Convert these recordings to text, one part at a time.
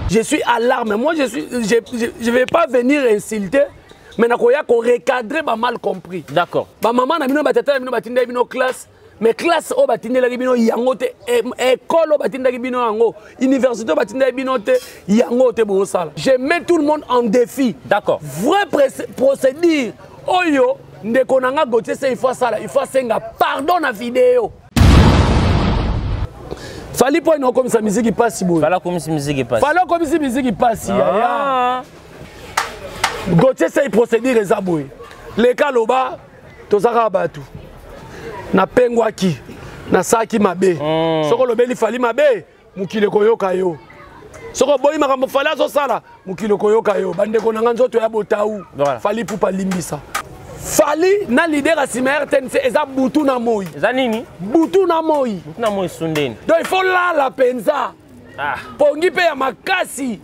Je suis à l'arme. Moi, je vais pas venir insulter, mais je vais recadrer ma mal compris. D'accord. Ma maman n'a pas de classe. Mais classe au batinde la bino yangote école au batinde la bino yango université au batinde la bino te yangote bon sala. Je mets tout le monde en défi. D'accord. Vrai procédure oyo ndeko nanga Gauthier c'est il faut sala il faut senga pardon na vidéo. Fali po ino comme ça musique passe bon. Fala comme si musique passe. Fala comme si musique passe ya. Gauthier c'est procédure ezaboué. Les kaloba tozaka batu. Na pengwaki na saki mabe soko lobeli fali mabe mukile koyoka yo soko boyi makambo fali azo sala mukile koyoka yo bande ko nanga nzoto ya botau fali pupa limbisa fali na leader asima RTNC eza butu na moi eza nini butu na moi sundeni donc il faut la penza pongi pe ya makasi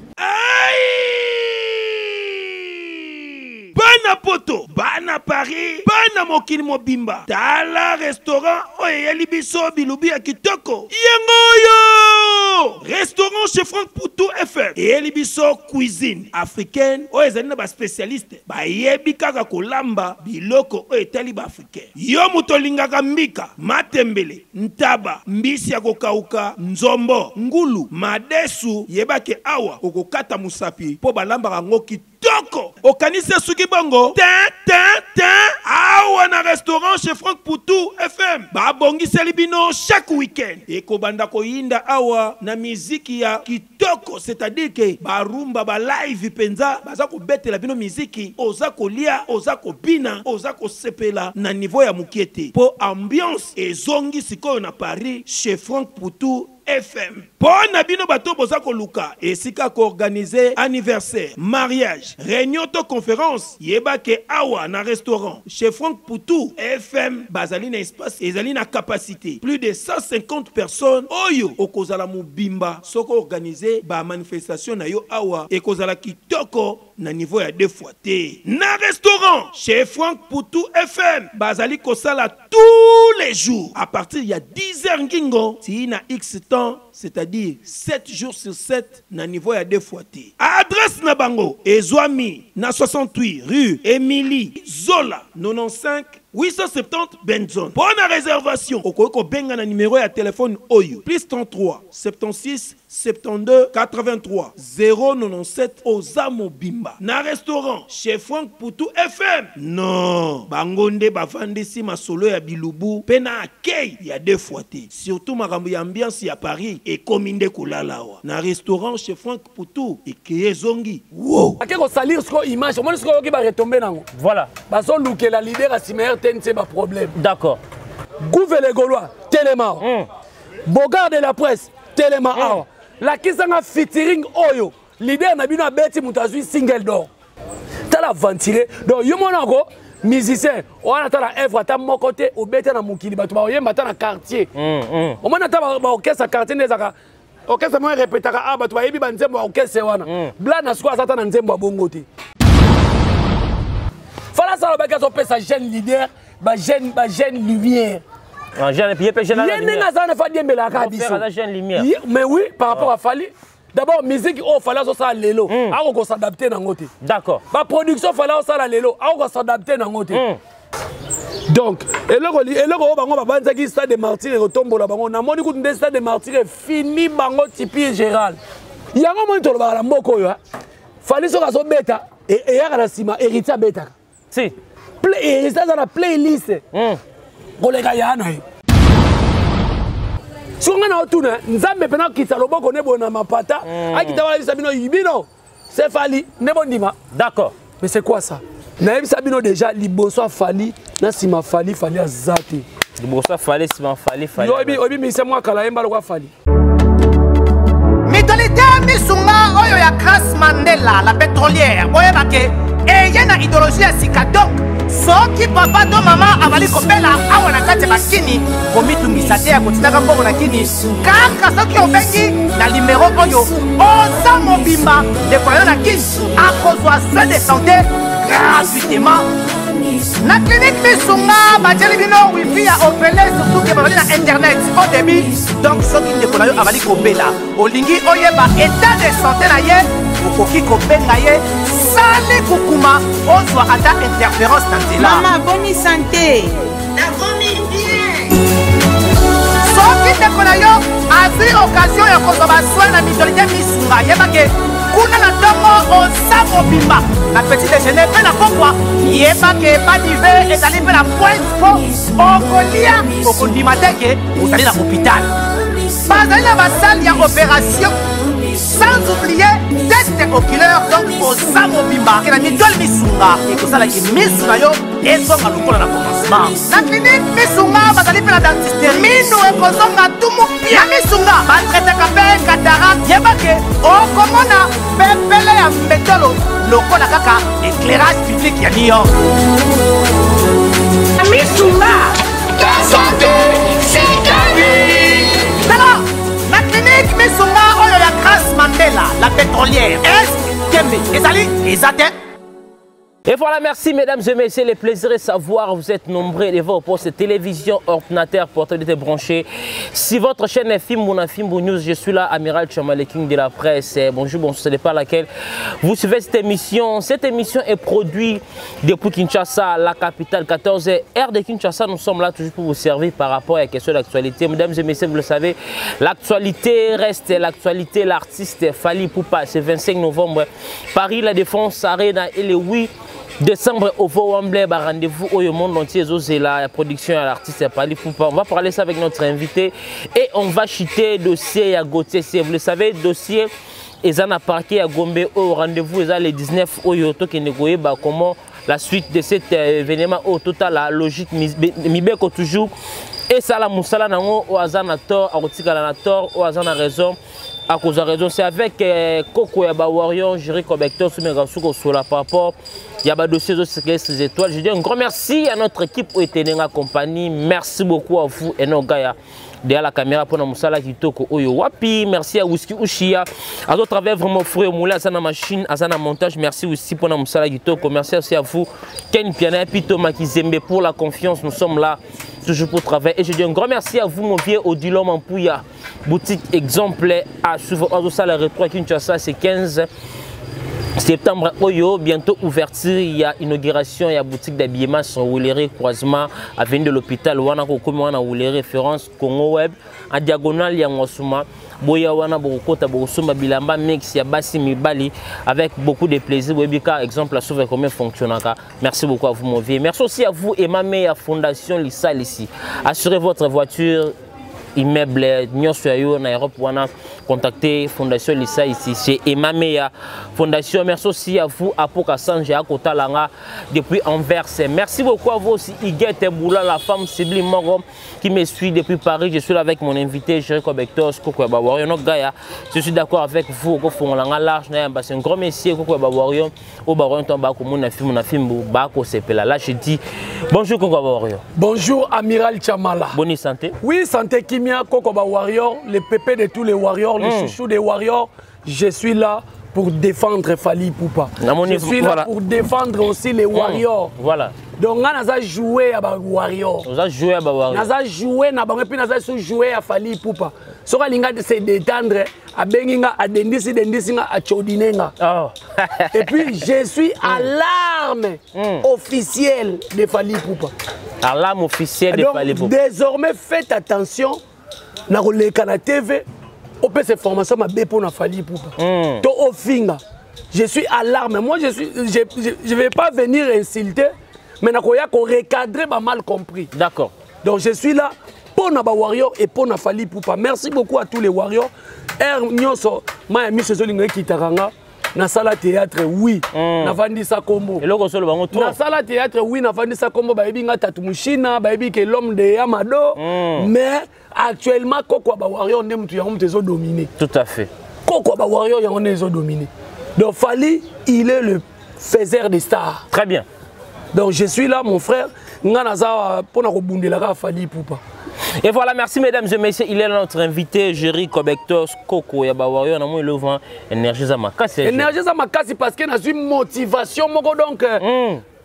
Bana poto, bana Paris, bana mokili mobimba. Tala restaurant oye libiso bilubi ya kitoko. Yengoyo! Restaurant chez Franck Poutou FM. Et libiso cuisine africaine. Oye zani ba spécialiste. Ba yebi kaka kolamba biloko oye tali ba africain. Yo mutolingaka mbika, matembele, ntaba, mbisi ya kokauka, nzombo, ngulu, madesu, yebake awa, okokata musapi, po balamba rango kitoko. Okanise suki bongo. Awa na restaurant chez Franck Poutou FM. Ba bongi selibino chaque week-end. Eko banda ko yinda awa na miziki ya kitoko. C'est-à-dire que ba rumba ba live penza. Baza ko bete la bino miziki. Oza ko lia, oza ko bina, oza ko sepela na niveau ya mukiete. Po ambiance et zongi sikoyo na Paris chez Franck Poutou FM. Bon abino bato boza ko luka et sika ko organiser anniversaire, mariage, réunion to conférence, yeba ke awa na restaurant chez Franck Poutou FM bazali na espace ezali na capacité plus de 150 personnes oyo okozala mubimba soko organiser ba manifestation na yo awa et kozala kitoko na niveau ya 2 fois T. Na restaurant chez Franck Poutou FM bazali kosala tous les jours à partir ya 10h ngingo ti na X temps, c'est-à-dire 7 jours sur 7 na niveau ya 2 fois T. Adresse na bango Ezwami na 68 rue Émilie Zola 95 870 Benzone. Bonne réservation. Okoko benga na numéro ya téléphone Oyo. Plus 33 76 72 83 097 Ozamo Bimba. Na restaurant chez Franck Poutou FM. Non. Bangonde bavandisi masolo ya bilubu. Pena akei ya 2 fois T. Surtout makambo ya ambiance ya Paris et kominde kulalawa. Na restaurant chez Franck Poutou et Kiyezongi. Wow. Akeko salir sko image. Moi sko yoki ba retomber nango. Voilà. Baso luke la leader asima c'est pas problème. D'accord. Gouvernement les Gaulois, Téléma. Bogard de la presse, Téléma. La Kisanga featuring Oyo. Leader n'a pas bêti Moutazui single d'or. T'as la ventilé. Donc, yo monako, musicien, on a la œuvre à mon côté, au bêti na Moukili, bah tu vas y matin à quartier. Au moins, t'as ma orchestre à quartier, n'ezaka. Orchestre, moi, répétera, ah, bah tu vas y bien, n'zembo orchestre, wana. Blan na squat, ça t'en n'zembo bongote. Fala ça, le gars, on peut sa jeune leader. Ba jeune lumière. Mais oui, par rapport à Fali. D'abord, musique, il fallait ça l'élo. On va s'adapter dans l'autre. D'accord. La production, il fallait ça l'élo. On va s'adapter dans l'autre. Donc, et là, on va dire que stade de martyrs retombe là. On a mon écoute de stade de martyrs fini bango Tipi Gérald. Il y a un moment où on va la moko yo. Fali so kaso beta et il y a la sima héritier beta. Si. Et ça dans la playlist. Kolega yana. Si on a autour, nzambe pena kita loboko nebo na mapata, akita wala bisabino yibino. C'est Fali, nebo ndima. D'accord. Mais c'est quoi ça? Naïm Sabino déjà liboso Fali, na sima Fali azate. Liboso Fali sima Fali. Obi mi c'est moi kala yemba lokwa Fali. Mitolite misunga oyo ya Grace Mandela la pétrolière. Oyebake eyena idéologie ya sika donc soki papa to mama avali kopela awa na kati bakini komitungisa te ya kotinaka mbongo na kini kaka soki obengi na numéro oyo oza mobimba ndeko yo na kini akozwa soin de santé gratuitement Na clinique Misunga, batieli bino wifi ya opele surtout que bazali na internet au début. Donc soki ndeko na yo avali kobela, olingi oyeba état de santé na ye, okoki kobenga ye sali kukuma ozwa ata interférence na nzela. Maman, bonne santé. Soki ndeko na yo azwi occasion ya kozwa basoi na mitolite Misunga, yebake kuna na ntongo oza mobimba na petit déjeuner mpe na pokwa yebake badive ezali mpe na pointe po okolia okondima teke ozali na hôpital bazali na basale ya opération sans oublier test oculaire donc oza mobimba ke na mitole Misunga ekosalaki misu na yo ezonga lokola na commencement na clinique Misunga bazali mpe na dentiste minu ekozonga tumu na Misunga batretaka mpe cataracte yebake okomona pepele ya mbetolo lokola kaka éclairage public ya New York. Misunga, ta santé, c'est ta vie. Alors, la clinique Misunga oyo ya Grace Mandela, la pétrolière, est Kembe, ezali, ezate. Et voilà, merci mesdames et messieurs, le plaisir de savoir, vous êtes nombreux de vos postes télévision, ordinateur, portable branché. Si votre chaîne est Fimbouna Fimbo News, je suis là, Amiral Tchama, le king de la presse. Bonjour, bonjour, ce n'est pas laquelle vous suivez cette émission. Cette émission est produite depuis Kinshasa, la capitale, 14h de Kinshasa. Nous sommes là toujours pour vous servir par rapport à la question d'actualité. Mesdames et messieurs, vous le savez, l'actualité reste l'actualité. L'artiste Fally Ipupa, c'est 25 novembre, Paris, la Défense Arena et le 8 décembre au Wembley, rendez-vous au monde entier, la production à l'artiste Fally Ipupa. On va parler ça avec notre invité et on va chuter dossier à Gauthier. Vous le savez, dossier ils en a parqué à Gombe au rendez-vous les 19 au Yoto qui négocie comment la suite de cet événement au total la logique mibeko toujours et ça la moussala nango au azanator à rotika la nator au azana raison. À cause de la raison, c'est avec Koko Yaba Warrior, Jerry Cobector, Soumegasuko Sola par rapport il y a un dossier de ces étoiles. Je dis un grand merci à notre équipe qui était dans la compagnie. Merci beaucoup à vous et nos gars derrière la caméra pour nous saluer Kitoko Oyo Wapi. Merci à Whisky Ushia. À d'autres travers vraiment frère Moulin à la machine, à la montage. Merci aussi pour nous saluer Kitoko. Merci aussi à vous Ken Piana Pito Makizembe pour la confiance. Nous sommes là toujours pour travailler. Et je dis un grand merci à vous mon vieux Odilon Mampouya. Boutique exemplaire à suivre. À ça le rétro Kinshasa c'est 15 septembre, bientôt ouverture, il y a inauguration, il y a boutique d'habillement sur Wouleré, croisement, avenue de l'hôpital, wana kokoma wana Wouleré, référence Congo Web, en diagonale, il y a Ngosuma, Boya wana Borokota, Borosuma, Bilamba, Mix, il y a Bassi Mibali, avec beaucoup de plaisir. Webika, exemple, la sauver comment fonctionne. Merci beaucoup à vous, mon vieux. Merci aussi à vous, Emame, à Fondation Lissal ici. Assurez votre voiture. Immeuble Nyonsoyo en Europe, on a contacté Fondation Lissa ici chez Emamea Fondation. Merci aussi à vous, Apoka Sanje, à Kotalanga, depuis Anvers. Merci beaucoup à vous aussi, Iguette Boula, la femme Sibli Moro, qui me suit depuis Paris. Je suis là avec mon invité, Jerry Cobector, Koko Bawario. Je suis d'accord avec vous, Kofongolanga large, c'est un grand messier, Koko Bawario, au Bawario, Tambako, mon film, Bako Sepela. Là, je dis bonjour, Koko Bawario. Bonjour, Amiral Tchamala. Bonne santé. Oui, santé qui Kokoba Warrior, le pépé de tous les warriors, le chouchou des warriors, je suis là pour défendre Fally Ipupa. Je suis là pour défendre aussi les warriors. Voilà. Donc, on a joué à warrior. On a joué à warrior. On a joué à joué à Fally Ipupa. Ce qu'on a c'est détendre à Benginga, à Dendisinga, à Chodinenga. Et puis, je suis à l'arme officielle de Fally Ipupa. À l'arme officielle de Fally Ipupa. Désormais, faites attention. Na la TV, on peut se former ma bépo na Fally Ipupa. To ofinga. Je suis à l'arme. Moi je vais pas venir insulter, mais na koya ko recadrer ba mal compris. D'accord. Donc je suis là pour na ba warrior et pour na Fally Ipupa. Merci beaucoup à tous les warriors. Nyonso ma mi sezolinga kitaranga. Na sala théâtre oui, na vandi sa kombo. Na sala théâtre oui, na vandi sa kombo ba ebi nga Tatumushina, ba ebi ke l'homme de Yamado. Mais actuellement Koko ba warrior ndem tu yango tezo dominer. Tout à fait. Koko ba warrior yango tezo dominer. Donc Fally, il est le faiseur des stars. Très bien. Donc je suis là mon frère, nga naza pona ko bundela ka Fally Ipupa. Et voilà, merci mesdames et messieurs, il est notre invité, Jerry Cobector, Koko Yaba Warrior, on a le vent, énergie Zamakasi. Énergie Zamakasi parce que j'ai une motivation, donc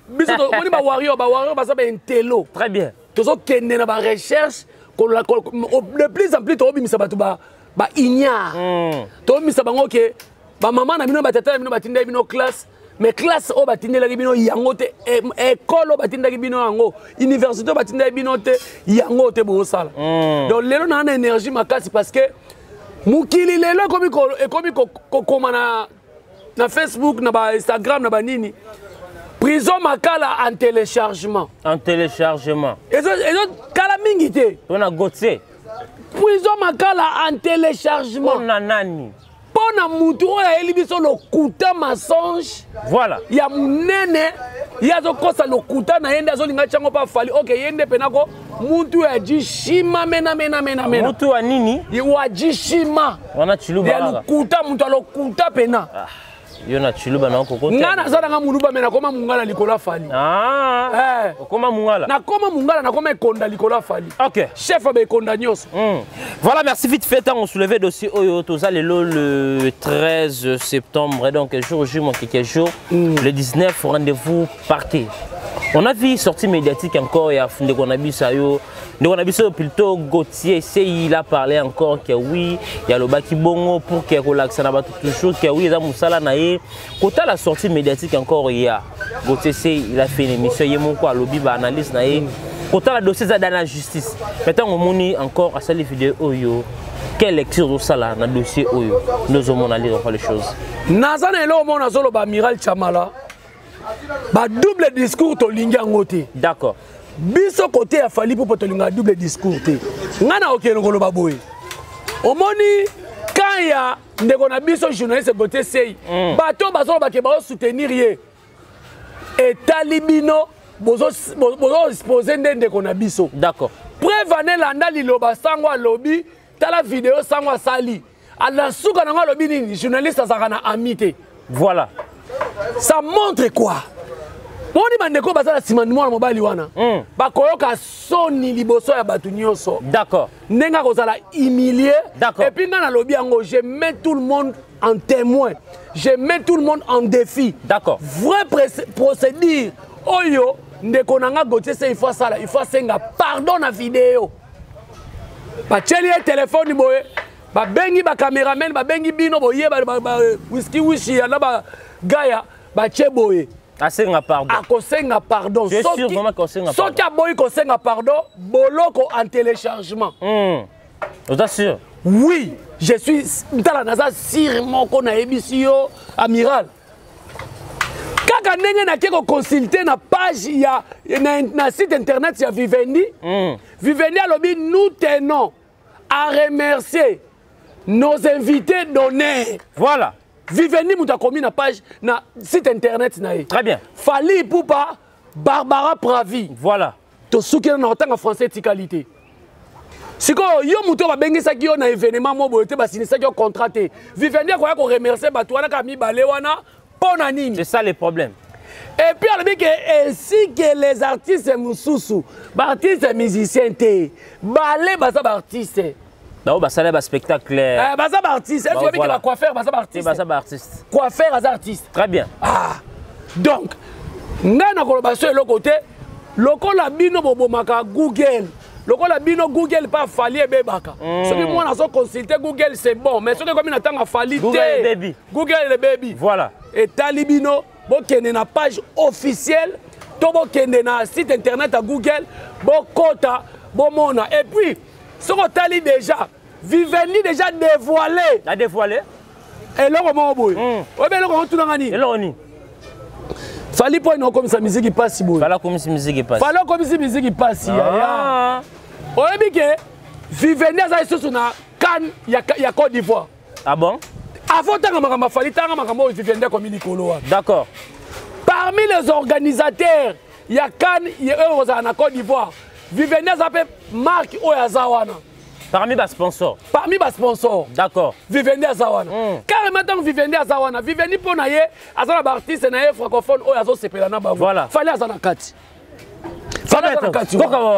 biso on ba warrior baza ba intello. Très bien. Tozo kende na ba recherche de plus en plus to bimisa batu ba ignare. To bimisa bango ke ba maman na bino ba tata na bino batinda bino classe. Mais classe o batindela bino yango te école o batindaki bino yango université o batindaki bino te yango te bo sala. Donc lelo na énergie makasi parce que mukili lelo ekomi kokoma na Facebook na ba Instagram na ba nini prison makala en téléchargement. En téléchargement. Et kala mingi te. On a goté. Prison makala en téléchargement. On a nani. Pona mutu oya elibiso lokuta mensonge. Voilà. Ya munene ya zo kosa lokuta na yenda zo linga chango pa fali. OK, yende penako mutu ya jishima mena. Mutu wa nini? Wa jishima. Wana chiluba. Ya lokuta mutu alokuta pena. Yona chiluba na kokota. Ngana zala nga muluba mena koma mungala likola fali. Koma mungala. Na koma mungala na koma ekonda likola fali. OK. Chef abe ekonda nyoso. Voilà, merci vite fait. On soulevait dossier Oyo Toza le 13 septembre. Donc, jour J, quelques jours. Le 19, rendez-vous partez. On a vu sortie médiatique encore. Il y a Ndekonabisayo. Ndekonabisayo plutôt Gauthier. Il a parlé encore que oui, il y a le Baki Bongo pour qu'il y ait toujours que oui, il y a Moussala Naye. Quand la sortie médiatique encore, il y a Gauthier, il a fait une émission. Il y a mon quoi, lobby, analyse Naye. Quand le dossier est dans la justice. Maintenant, on a encore à cette vidéo Oyo. Quelle lecture de ça là dans le dossier Oyo? Nous allons aller voir les choses. Nazan et l'homme, on a solo Amiral Chamala. Double discours to linga ngote. D'accord. Biso côté a fallu pour to linga double discours te. Ngana okelo ngolo baboy. Omoni quand ya ndeko na biso journaliste côté sei. Bato bazolo ba ke ba soutenir ye. Et talibino bozo exposer ndeko na biso. D'accord. Preuve anelanda liloba sangwa lobby tala vidéo sangwa sali. Ala suka na lobby ni journaliste azakana amité. Voilà. Ça montre quoi? Moni bandeko bazala simandimo na mobali wana. Bakoyoka soni liboso ya batu nyonso. D'accord. Nenga kozala humilié. D'accord. Et puis ngana lobby yango, je mets tout le monde en témoin. Je mets tout le monde en défi. D'accord. Vrai procédure. Oyo ndeko nanga Gauthier c'est il faut senga pardon na vidéo. Ba tcheli téléphone boye. Ba bengi ba cameraman, ba bengi bino boye ba whisky wishi na ba Gaya, ba cheboye. Asenga pardon. Akosenga pardon. Je suis sûr vraiment kosenga pardon. Soki aboyi kosenga pardon, boloko en téléchargement. Vous êtes sûr? Oui, je suis dans la sir moko na ebisio amiral. Kaka ndenge na keko consulter na page ya na site internet ya Vivendi. Vivendi alobi nous tenons à remercier nos invités d'honneur. Voilà. Vivendi muta komi na page na site internet na ye. Très bien. Fali Poupa Barbara Pravi. Voilà. To soukena na otanga français tikalité. Siko yo muto ba bengisaki yo na événement mo boyote ba sinisaki yo contraté. Vivendi ko ya ko remercier batu wana ka mibale wana pona nini. C'est ça le problème. Et puis on dit que ainsi que les artistes mususu, ba artistes musiciens te, balé ba sa ba artiste. Non, bah ça là, spectacle. Bah ça, artiste. Est-ce que va coiffeur, bah ça, artiste. Bah ça, artiste. Coiffeur, as artiste. Très bien. Ah, donc, ngana collaboration le côté, loko la bino bobo maka Google. Loko la bino Google pas fali bebaka. Ce que moi on a consulté Google c'est bon, mais ce que comme il attend à fali Google le baby. Google le baby. Voilà. Et talibino, bo kende na page officielle, to bo kende na site internet à Google, bo kota, bo mona. Et puis ce qu'on tali déjà, Vivendi déjà dévoilé. La dévoilé. Et là, comment on boit? Oui, mais là, on tout dans la nuit. Et là, on y. Fallait pas une comme ça musique qui passe. Fallait comme ça musique qui passe. Fallait comme ça musique qui passe. On a dit que Vivendi a été sur la Cannes, il y a Côte d'Ivoire. Ah bon? Avant, il fallait que Vivendi comme il est. D'accord. Parmi les organisateurs, il y a Cannes, il y a Côte d'Ivoire. Vivendi a appelé Marc Oyazawana. Parmi les sponsors. Parmi les sponsors. D'accord. Vivendi Azawana. Carrément, tant Vivendi Azawana. Vivendi pour naïe, Azana artiste naïe francophone, Oyazo Sepelana Babu. Voilà. Fallait Azana Kati. Fallait Azana Kati.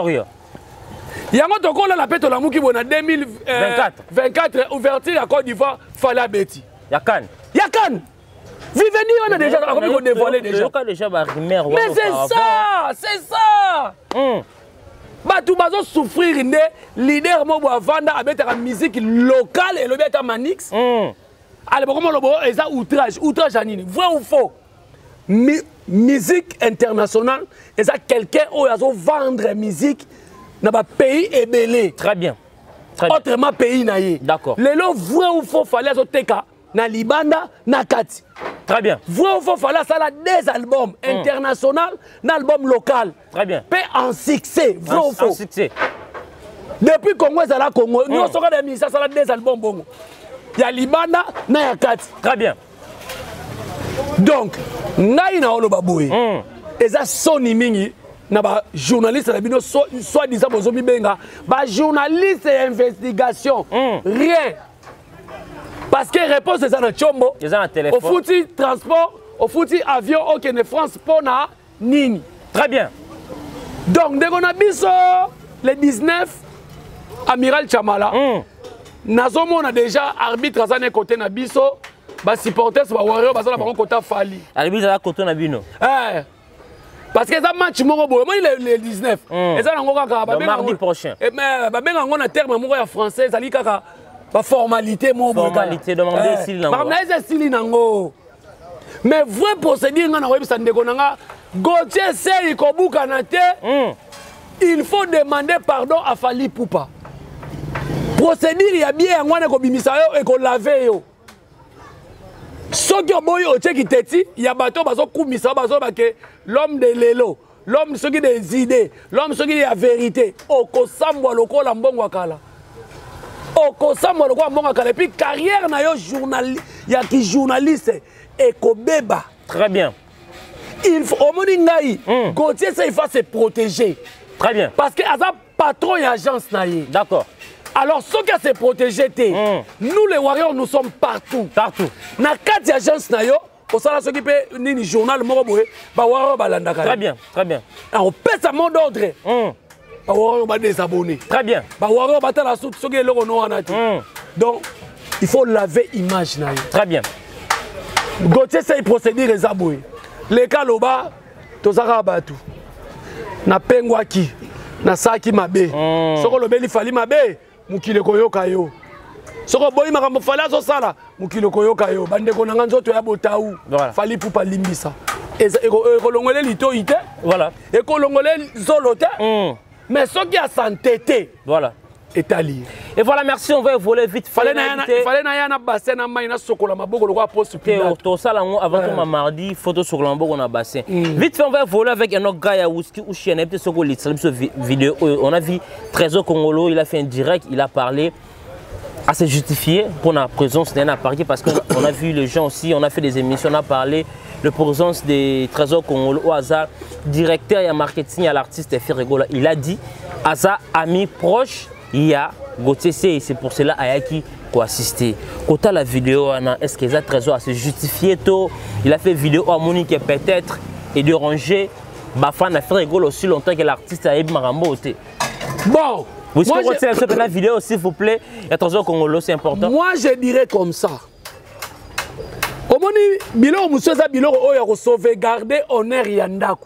Yango tokola la pète la mouki bona 2024 ouverture à Côte d'Ivoire, fallait Betty. Yakan. Yakan. Viveni, on a déjà dévoilé déjà. Mais c'est ça. Batou bazo souffrir inde leader mo bavanda abeta la musique locale et le beta manix. Allez comment le bo eza outrage anini. Vrai ou faux? Musique internationale, eza quelqu'un où azo vendre musique na ba pays ebelé. Très bien. Autrement pays naïe. D'accord. Lelo vrai ou faux fallait azo teka na libanda na kati. Très bien. Vrai ou faux fallait ça la des albums international, na album local. Très bien. Paix en succès. Vrai ou faux? En succès. Depuis Congo ezala Congo, nous sommes des ministères ça la des albums bongo. Ya libanda na ya kati. Très bien. Donc, ngai na oloba boye. Eza soni mingi na ba journaliste na bino soit disant bozo bibenga ba journaliste investigation. Rien. Parce que réponse c'est na chombo. Ils ont un téléphone. Au fouti transport, au fouti avion au Kenya France pona nini. Très bien. Donc dès qu'on a biso le 19 Amiral Chamala. Nazomo a déjà arbitre à un côté na biso. Ba supporters ba warrior ba ça na côté Fali. Arbitre à côté na bino. Parce que ça match moko boy, moi le 19. Et ça nango kaka ba mardi prochain. Et mais ba benga ngona terme moko ya français ali kaka ba formalité mo boy. Formalité demander style nango. Ba na style nango. Mais vrai procédure ngana webisa ndeko nanga Gauthier Sey ko buka na te. Il faut demander pardon à Fali Poupa. Procédure ya bien ngwana ko bimisa yo et ko laver yo. Soki oboyi oteki teti ya bato bazo kumisa bazo bake l'homme de lelo, l'homme soki des idées, l'homme soki de la vérité. Okosambwa lokola mbongo akala. Okosambwa lokola mbongo akala. Et puis carrière na yo journaliste, ya ki journaliste ekobeba. Très bien. Il faut au moni ngai. Gauthier ça il faut se protéger. Très bien. Parce que asa patron et agence na ye. D'accord. Alors, ce qui a se protégé, nous les Warriors, nous sommes partout. Partout. Dans 4 agences, au salaire ce qui peut ni journal, très bien, très bien. Alors, on pèse à mot d'ordre. On va désabonner. Très bien. Donc, il faut laver l'image. Très bien. Gauthier, c'est procédure les aboués. Les cas là-bas, tout ça va tout. Na pengwaki, na saki mabe. Soko lobeli fali mabe. Mukile koyoka yo. Soko boyi makambo fala zo sala mukile koyoka yo. Bande ko nanga nzoto ya botaou. Fali Poupa limbisa. Ekolongole lito ite. Voilà. Ekolongole zolote. Mais ce qui a santé. Voilà. Etali. Et voilà, merci, on va voler vite. Fallait na yana bassin na maina sokola maboko le poste pilote. Tout ça là avant ton mardi, photo sur l'ambo on a bassin. Vite fait on va voler avec un autre gars ya whisky ou chien peut-être sur vidéo on a vu Trésor Congolo, il a fait un direct, il a parlé à se justifier pour la présence d'un appareil parce qu'on a vu les gens aussi, on a fait des émissions, on a parlé de présence des Trésor Congolo au hasard, directeur et marketing à l'artiste Ferregola, il a dit à sa ami proche il y a Gauthier Sey, c'est pour cela Ayaki pour assister. Quand la vidéo, est-ce qu'il a Trésor à se justifier tôt? Il a fait vidéo à Monique peut-être et de ranger. Bafan a fait rigolo aussi longtemps que l'artiste a eu Marambo. Bon, vous pouvez la vidéo s'il vous plaît. Il y a Trésor Congolo, c'est important. Moi je dirais comme ça. Au moment où Bilo Mousseza Bilo a sauvegarder honneur Yandaku.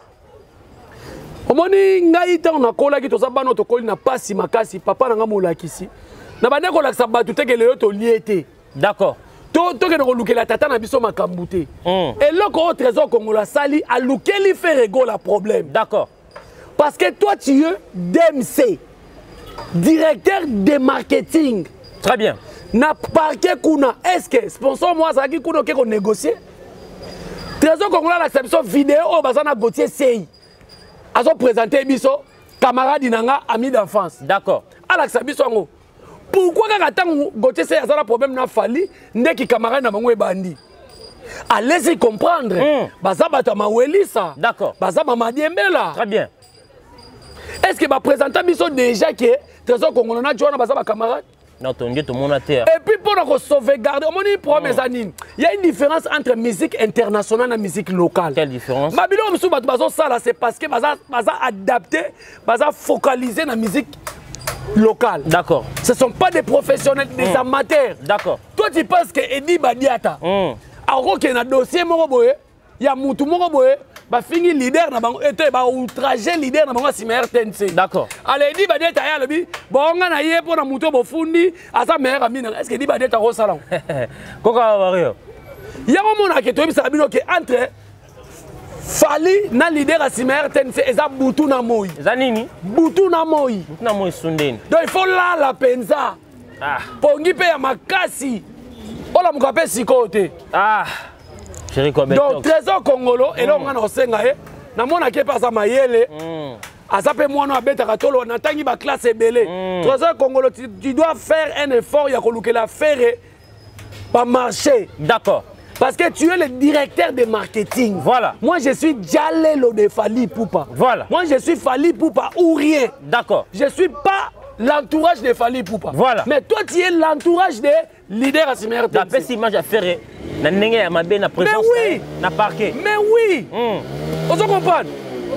Omoni ngai ta on a kola ki to sabano to koli na pasi makasi papa na ngamola kisi na bande ko lakisa batu te ke le to liete. D'accord. To ke no lukela tata na biso makambute. Et loko au Trésor Congolo sali a lukeli Ferregola la problème. D'accord. Parce que toi tu es DMC directeur de marketing. Très bien. Na parquet kuna est-ce que sponsor moi ça qui kuna ke ko négocier? Trésor Congolo la exception vidéo au bazana Gauthier Sey. Azo présenter biso camarade nanga ami d'enfance. D'accord. Alaxa biso ngo. Pourquoi quand tant Gauthier Sey a un problème na Fali ndeki camarade na bango e bandi. Allez-y comprendre. Baza bata mawelisa. D'accord. Baza mama diembela. Très bien. Est-ce que ba présenter biso déjà que Trésor Congolo na joana baza ba camarade? Non, ton Dieu, tout le monde a terre. Et puis pour sauvegarder, il y a une différence entre musique internationale et musique locale. Quelle différence? C'est parce que baza adapté, baza focalisé dans la musique locale. D'accord. Ce ne sont pas des professionnels, des amateurs. D'accord. Toi tu penses que Eddie Badiata, akoke na dossier moko boye ya mutu moko boye ba fingi leader na bango ete ba outrager leader na bango sima RTNC. D'accord. Ale di ba deta ya lobi bonga na ye pona mutu bofundi asa meilleur ami. Est-ce que di ba deta ko sala? Koka wario. Ya mona ke to bisa bino ke entre Fali na leader à Simer RTNC eza butu na moi. Eza nini? Butu na moi. Butu na moi sundeni. Donc il faut là la penza. Ah. Pongi pe ya makasi. Ola mukape sikote. Ah. Chéri combien? Donc trésor congolo et là on a osenga e. Na mona ke pa za mayele. Azape mwana abeta katolo na tangi ba classe ebele. Trésor congolo tu dois faire un effort ya kolukela faire pas marcher. D'accord. Parce que tu es le directeur de marketing. Voilà. Moi, je suis Djalelo de Fali Poupa. Voilà. Moi, je suis Fali Poupa ou rien. D'accord. Je ne suis pas l'entourage de Fali Poupa. Voilà. Mais toi, tu es l'entourage des leaders à Simer RTNC. D'après cette image à faire, na nenge ya mabe na présence. Mais oui. Na parquet. Mais oui. On se comprend.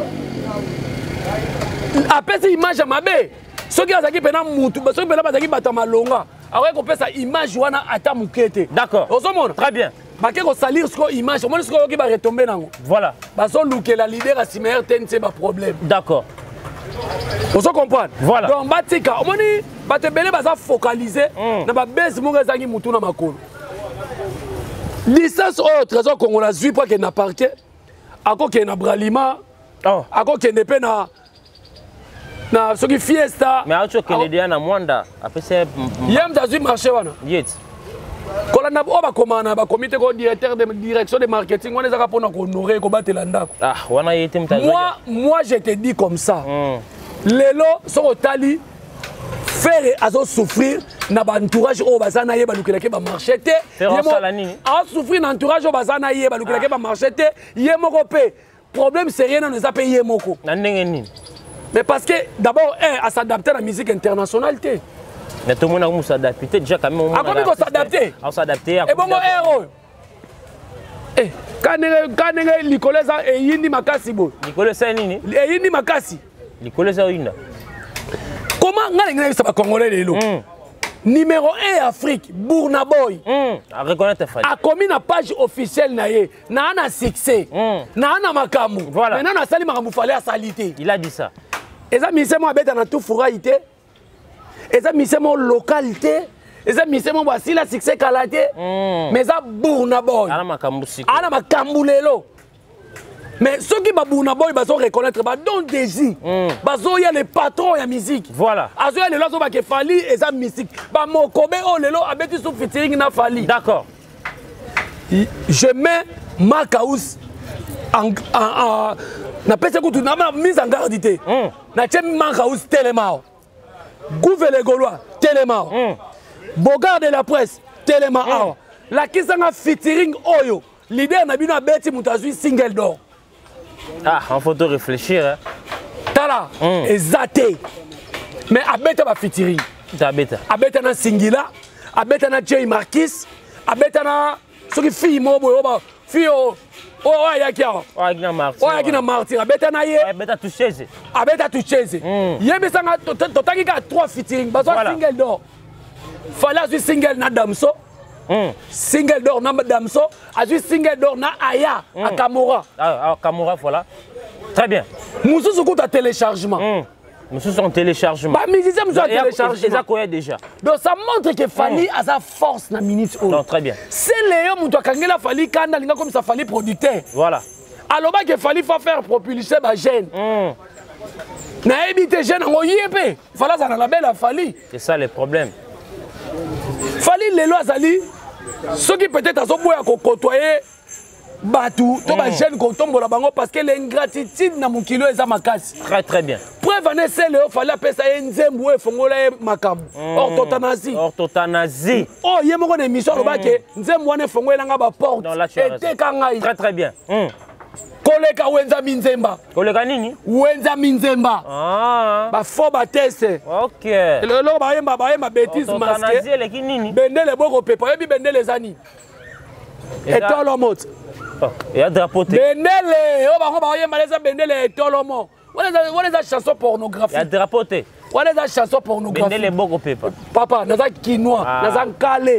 Après cette image à mabe, ceux qui ont pena mutu, ceux qui ont pena malonga. Alors qu'on peut sa image wana ata mukete. D'accord. On se comprend. Très bien. Bake ko salir ce image, on ce qui va retomber nango. Voilà. Baso luke la leader à Simer RTNC ba problème. D'accord. On se comprend. Voilà. Donc batika, on dit bate belé baza focaliser na ba base mo ezangi mutu na makolo. Licence au trésor congolais zui pas que na parquet. Ako ke na bralima. Oh. Ako ke nepe na ce qui fiesta. Mais acho Kennedy na mwanda après c'est yem tazui marché wana. Yet. Kolanda oba komana ba comité ko directeur de direction de marketing on ezaka pona ko honorer ko batela ndako. Ah wana yete mtazaji. Moi je te dis comme ça. Lelo so otali faire azo souffrir na ba entourage o bazana ye balukela ke ba marché te. A souffrir na entourage o bazana ye balukela ke ba marché te. Ye moko pe problème c'est rien nous a payé moko. Na ndenge nini? Mais parce que d'abord à s'adapter à la musique internationale te. Mais tout le monde a commencé à s'adapter déjà quand même. À comment on s'adapter? On s'adapter. Et bon héros. Eh, quand Nicolas et Yindi Makasi bo. Nicolas c'est nini? Et Yindi Makasi. Nicolas c'est une. Comment ngale ça va congolais les lots? Numéro 1 Afrique, Burna Boy. À reconnaître Fali. A commis na page officielle na ye, na ana succès. Na ana makamu. Voilà. Maintenant na sali makamu fallait à salité. Il a dit ça. Et ça mise moi bête na tout fouraité. Et ça mise mon localité. Et ça mise mon voici la succès kalaté. Mais ça Burna Boy. Ana makamu siko. Ana makamu lelo. Mais ceux qui Burna Boy bazo reconnaître ba don Deji. Bazo ya le patron ya musique. Voilà. Azo ya lelo zo ba ke Fali et ça musique. Ba mokobe o lelo abeti sous featuring na Fali. D'accord. Je mets Makaous na pese kutu na mise en garde té. Na tche Makaous tellement. Gouverneur Gaulois tellement. Bogard de la presse tellement. La kisanga featuring oyo. Leader na bino abeti mutazui single d'or. Ah, il faut réfléchir. Hein. Tala, exacté. Mais abeta ba featuring. Abeta. Abeta na singila, abeta na Jay Marquis, abeta na ce qui fille mo boyo ba fille o ya kia. O ya Martin. O ya Martin, abeta na ye. Abeta toucheze. Abeta toucheze. Yebe sanga totaki ka 3 featuring, bazo single d'or. Fala su single na Damso. Single d'or na Damso, azu single d'or na Aya à Kamora. Ah, Kamora voilà. Très bien. Moussou kuta téléchargement. Moussou son téléchargement. Ba musicien moussou téléchargement. Ça quoi déjà. Donc ça montre que Fali a sa force na minute. Non, très bien. C'est Léo moutou kangela Fali kanda linga comme ça Fali producteur. Voilà. Alors que Fali faut faire propulser ba jeune. Na éviter jeune ngo yépé. Fala ça na la belle Fali. C'est ça le problème. Fali lelo azali ceux qui peut-être azoboya ko côtoyer Batou, to ba jeune ko tombola bango parce que l'ingratitude na mukilo eza makasi. Très très bien. Preuve en est Léo fallait appeler ça nzembo e fongola makamu. Orthotanasie. Orthotanasie. Oh, yé moko na émission loba ke nzembo wana fongola nga ba porte. Et kangai. Très très bien. Koleka wenza minzemba. Koleka nini? Wenza minzemba. Ah. Ba fo ba teste. OK. Lelo ba yemba bêtise masquée. Orthotanasie le kinini? Bendele boko pepa, yebi bendele zani. Et tolomo. Il y a drapeau. Bendele, oh ba ba yemba leza bendele et tolomo. Voilà des chansons pornographiques. Il y a drapeauté. Voilà des chansons pornographiques. Bendele boko pepa. Papa, naza kinois, naza calé.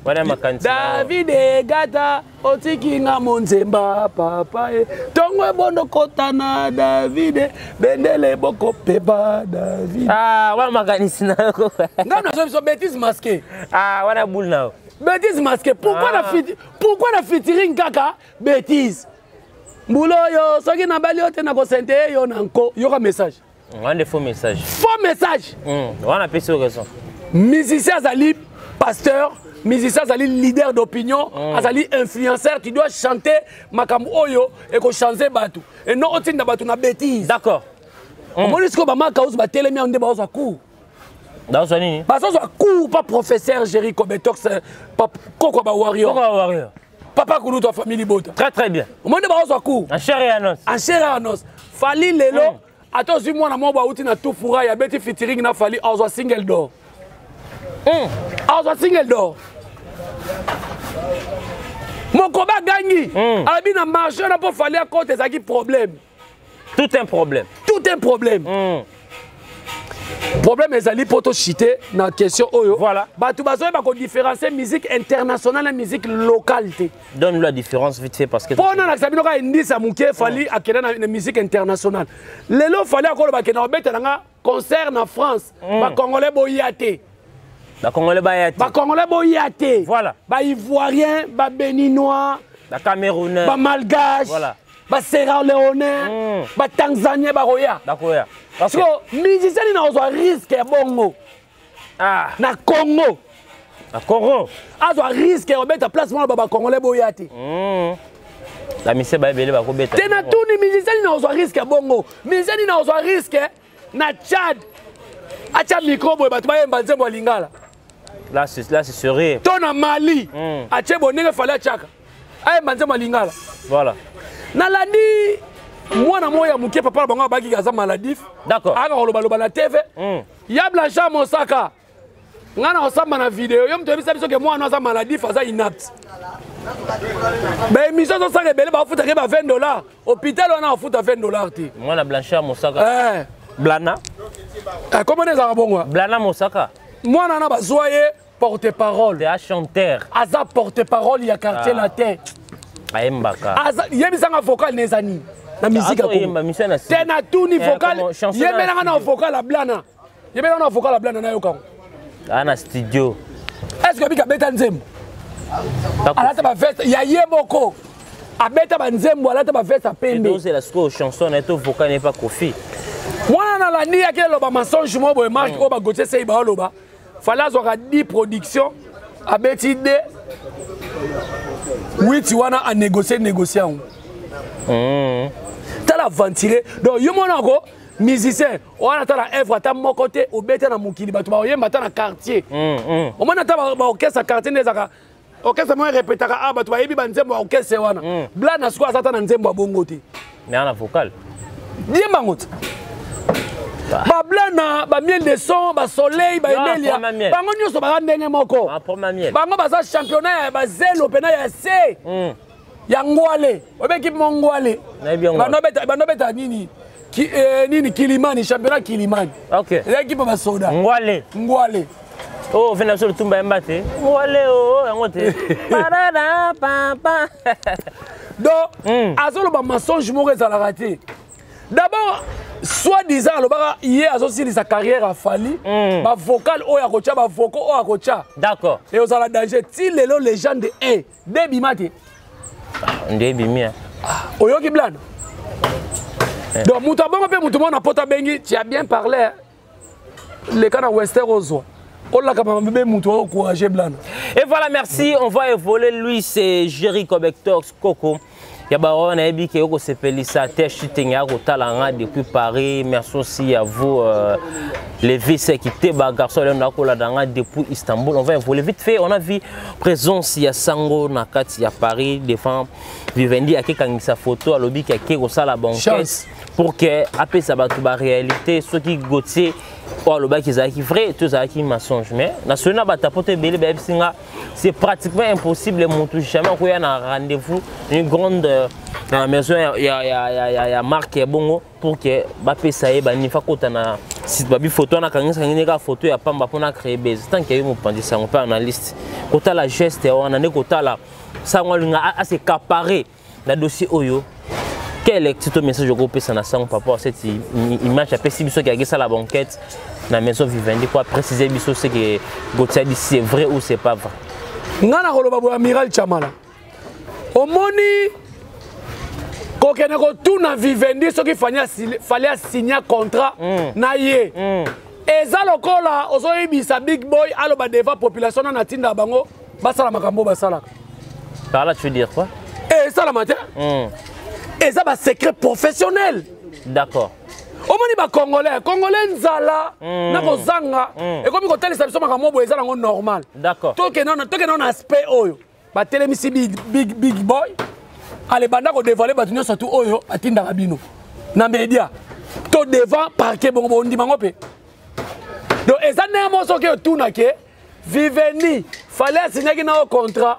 Wana makanisi. David Gata otikinga monzemba papa tongo bondo kotana David bendele boko pepa David. Ah, wana makanisi na ko. Ngana so bêtise masquée. Ah, wana boule na. Bêtise masquée. Pourquoi la featuring kaka bêtise? Mbulo yo soki na bali ote na ko sente yo nanko yo ka message. On a faux message. Faux message. On a pété raison. Musicien Azali pasteur, musicien Azali leader d'opinion, Azali influenceur qui doit chanter makambo oyo et ko chanter batu. Et non otin na batu na bêtise. D'accord. Comment est-ce que ba kaus ba telemi on débat au cours? Dans son nini? Parce que cours pas professeur Jericho Betox pas Koko ba warrior. Koko warrior. Papa Koulou ta famille bota. Très bien. Comment débat au cours? En chair et en os. En chair et en os. Fali lelo attention moi na mo ba uti na tout fura ya beti featuring na Fali en single d'or. En single d'or. Mon combat gagné. Abi na marché na pas Fali à côté ça qui problème. Tout un problème. Tout un problème. Problème ezali poto chité na question oyo. Voilà. Batu bazoye ba ko différencier musique internationale et musique locale. Donne-nous la différence vite fait parce que Pona na sabino ka indisa muke Fali akena na musique internationale. Lelo Fali akolo ba kena obeta nga concert na France. Ba congolais boyate. Ba congolais boyate. Ba congolais boyate. Voilà. Ba ivoirien, ba béninois, ba camerounais, ba malgache. Voilà. Ba Sierra Leone, ba Tanzanien ba roya. D'accord. Parce que musicien il n'a pas risque bongo. Ah, na Congo. Na Congo. Azo risque o beta place moi ba congolais boyate. La mise ba belé ba ko beta. Tena tout ni musicien il n'a pas risque bongo. Musicien il n'a pas risque na Tchad. Acha micro boy ba tuba yemba nzembo lingala. Là c'est sérieux. Tona Mali. Ache bonenge fala chaka. Ay manzembo lingala. Voilà. Nalandi moi na moya muke papa bango baki kaza maladif. D'accord. Aka koloba na TV. Ya Blanchard Mosaka. Ngana osamba na vidéo. Yo mto bisa biso ke moi na za maladif aza inapte. Ba émission so sa rebelle ba futa ke ba $20. Hôpital on a futa $20 ti. Moi na Blanchard Mosaka. Blana. Comment est ça bongo? Blana Mosaka. Moi na ba soye porte-parole. De chanteur. Aza porte-parole ya quartier latin. Ayembaka. Aza yebisanga vocal nezani. La musique à Congo. Tena tout ni vocal. Yebela na vocal la blana. Yebela na vocal la blana na yoka. Ana studio. Est-ce que bika beta nzembo? Alata ba veste ya yeboko. Abeta ba nzembo alata ba veste pembe. Et c'est la chanson na to vocal n'est pas Kofi. Moi na la ni ya kelo ba mensonge mo boy marque o ba Gauthier Sey ba loba. Fala zo ka 10 production abeti de 8 wana a négocier Tala ventilé. Donc yo monako musicien, on a ta œuvre ta mon côté au bête na mukili batu ba oyemba ta na quartier. On mona ta ba orchestre quartier nezaka. Orchestre mo répétaka ah batu ba yebi ba nzembo orchestre wana. Bla na siko azata na nzembo bongo te. Mais ana vocal. Diemba ngot. Ba blana, ba miel de son, ba soleil, ba emelia. Bango nyoso ba ndenge moko. Bango ba za championnat ba zelo pena ya C. Yangwale, obeki mongwale. Banobeta nini? Nini Kilimani, championnat Kilimani. OK. L'équipe ba soda. Ngwale. Oh, venez sur le tumba mbate. Ngwale oh, yangote. Parada papa. Donc, azolo ba mensonge mo reza la raté. D'abord, soi-disant le bara hier associé sa carrière à Fali, ba vocal o ya kocha ba vocal o ya kocha. D'accord. Et aux ala danger ti lelo légende e debi mate. Ndebi mia. Oyoki blana. Donc muta bongo pe mutu mona pota bengi, tu as bien parlé. Les cas na Western Ozo. On l'a quand même mutu encourager blana. Et voilà, merci, on va évoluer lui c'est Jericho Betox Coco. Ya baron na ebi ke yoko sepelisa teshi tenga ko talanga depuis Paris. Merci aussi à vous les vices qui étaient ba garçon là na ko la danga depuis Istanbul. On va évoluer vite fait. On a vu présence ya Sango na kati ya Paris devant Vivendi akekangisa photo alobi ke ko sala banquet pour que après ça va tout la réalité ceux qui Gauthier ou le bac qui vrai tout ça qui mensonge mais national ba tapoter belé ba singa c'est pratiquement impossible mon tout jamais ko y a un rendez-vous une grande maison il y a marque bongo pour que ba pesa e ba ni fa kota na site ba bi photo na kangisa ngine photo ya pamba pona créer base tant que yo pandisa on peut analyste kota la geste on a kota la ça on a assez caparé la dossier oyo. Quel est le message que vous avez par rapport à cette image? Après, si vous avez la banquette dans la maison Vivendi, pour préciser ce que Gauthier dit, c'est vrai ou c'est pas vrai? Je suis amiral Chamala. Au moni, quand on a Vivendi, ce qu'il fallait signer un contrat, naïe. Et ça, le cas là, on a eu big boy, alors devant la population, on a tinda bango, basala makambo basala. Par là, tu veux dire quoi? Et ça, la matière. Et ça, c'est un secret professionnel. D'accord. Au moins, les Congolais, Nzala, Nakozanga, et comme ils ont télé, ça c'est normal. D'accord. Tout que non aspect oyo, ba télémisi big boy, allez banda ko dévoiler ba tunyo surtout oyo atinda rabino. Na média. To devant parquet bon ndi mangope. Donc et ça n'est pas que tout na ke Vivendi, fallait signer un contrat.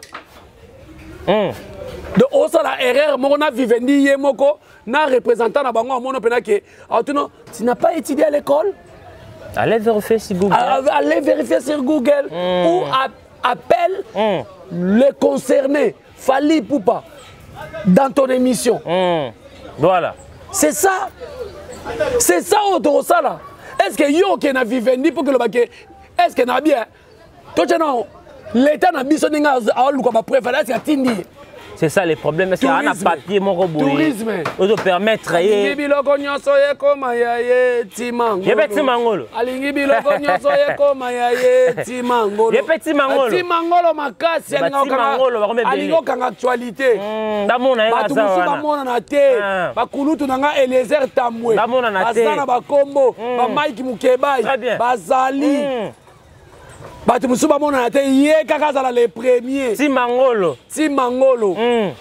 De aussi la erreur, on a Vivendi Yemoko, na représentant na bango mono pena que tu n'as pas étudié à l'école. Allez vérifier sur Google. Allez vérifier sur Google ou appelle les concernés, Fali Poupa, dans ton émission. Voilà. C'est ça. C'est ça autour ça là. Est-ce que yo qui na Vivendi pour que le baquet, est-ce que na bien? Toi tu non, l'État n'a biso ninga a lu comme préféré est-ce que tindi. C'est ça le problème, est-ce qu'il y a un papier mon robot? Tourisme. On doit permettre. Alingi biloko nyonso ye koma ya ye timangolo. Ye petit mangolo. Alingi biloko nyonso ye koma ya ye timangolo. Ye petit mangolo. Timangolo makasi alingi okanga actualité. Damona ya batu musu bamona na te. Bakulutu nanga Eliezer Tambwe. Damona na te. Basana bakombo, ba Mike Mukebai, bazali. Batu musu bamona na te ye kaka zala les premiers. Timangolo. Timangolo.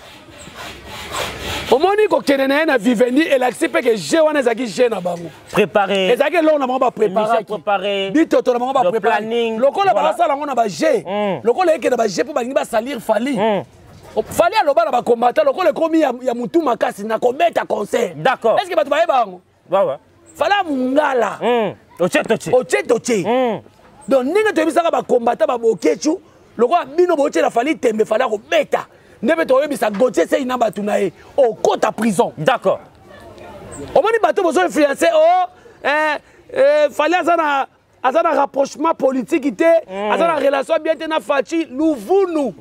Au moni ko kenena na Vivendi et l'accepte que j'ai wana zaki j'ai na bango. Préparé. Et zaki là on a pas préparé. Préparé. Bito to na pas préparé. Planning. Lokola ba sala ngona ba j'ai. Lokola yeke na ba j'ai pour ba ngiba salir Fali. Fali aloba na ba combattant lokola komi ya mutu makasi na ko beta concert. D'accord. Est-ce que batu ba bango? Ouais. Fala mungala. Oche. Donc ninga to bisaka ba combattant ba bokechu lokola bino boche la Fali tembe fala ko beta. Nebe to yebisa Gauthier c'est ina batu na ye au côte à prison. D'accord. Au moins bateau besoin influencer fallait azana rapprochement politique ité azana relation bien na Fachi Louvunu.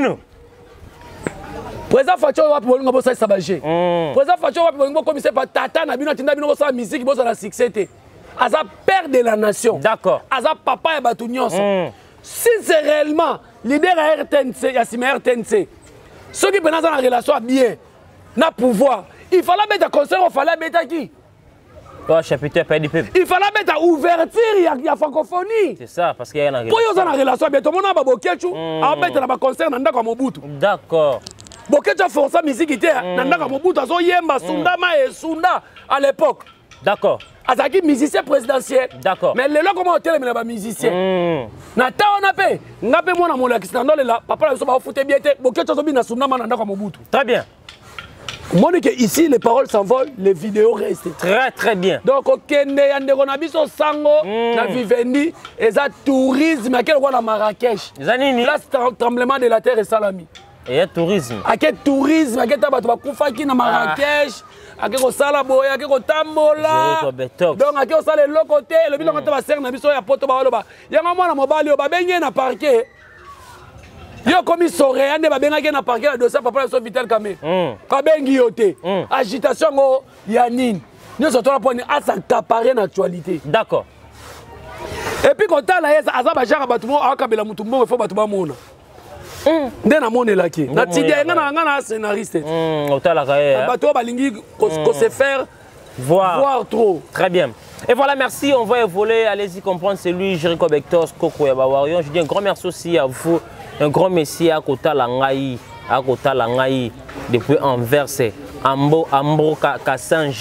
Président Fachi wapi bolingo bosa sabaje. Président Fachi wapi bolingo commissaire pa tata na bino tinda bino sa musique bosa na succès té. Aza père de la nation. D'accord. Aza papa ya batu nyonso. Si c'est réellement leader à RTNC, ya sima RTNC. Ceux qui prennent dans la relation bien, na pouvoir, il fallait mettre un conseil, il fallait mettre qui? Chapitre pas du peuple. Il fallait mettre ouverture, il y a francophonie. C'est ça, parce qu'il y a une relation. Pour y avoir une relation bien, tout le monde a Bokechu, à mettre dans le concert, dans le Mobutu. D'accord. Bokechu a forcé la musique, dans le Mobutu, à Yemba, Sundama et Sunda à l'époque. D'accord. Azaki musicien présidentiel. D'accord. Mais là comment on télé mais là musicien. Na ta on a payé. Na payé moi na mon accident là papa là so ba fouté bien té. Bokecho so bi na sunda na ndako Mobutu. Très bien. Moi que ici les paroles s'envolent, les vidéos restent. Très bien. Donc okende yande kona biso sango na Vivendi et ça tourisme quel roi na Marrakech. Zanini. Là tremblement de la terre et salami. Et un tourisme. À quel tourisme, à quel tabac tu vas kufaki na Marrakech. À quel sala boya, à quel tambola. Donc à quel sala le côté, le bilan quand tu vas servir na biso ya poto ba loba. Ya mama na mobali yo ba benye na parquet. Yo comme soré ande ba benga na parquet la dossier papa so Vital Kamé. Ka bengi yote. Agitation ngo ya nini. Nous sommes là pour s'accaparer l'actualité. D'accord. Et puis quand tu as azaba jara batumo akabela mutumbo faut batuma mona. Nde na mone la ki. Na tidia ngana scénariste. Otala ka. Bato balingi ko se faire voir trop. Très bien. Et voilà, merci, on va évoluer, allez-y comprendre, c'est lui, Jericho Bektos, Koko Yabawarion. Je dis un grand merci aussi à vous, un grand merci à Kota Langaï, depuis Anvers, Ambo Kassanji.